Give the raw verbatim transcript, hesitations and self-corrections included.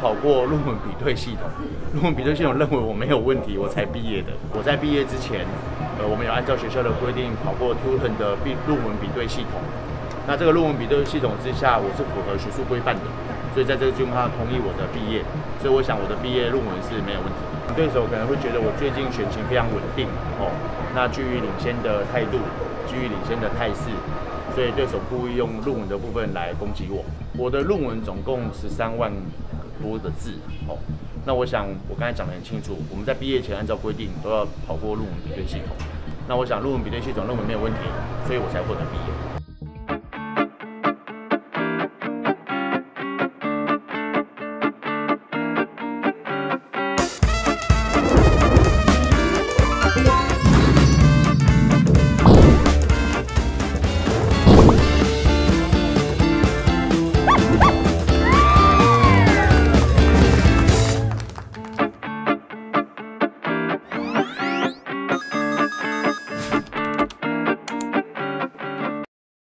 考过论文比对系统，论文比对系统认为我没有问题，我才毕业的。我在毕业之前，呃，我们有按照学校的规定考过 Tuton 的论文比对系统。那这个论文比对系统之下，我是符合学术规范的，所以在这个情况下同意我的毕业。所以我想我的毕业论文是没有问题的。对手可能会觉得我最近选情非常稳定哦，那居于领先的态度，居于领先的态势。所以对手故意用论文的部分来攻击我。我的论文总共十三万多的字哦，那我想我刚才讲得很清楚，我们在毕业前按照规定都要跑过论文比对系统。那我想论文比对系统认为没有问题，所以我才获得毕业。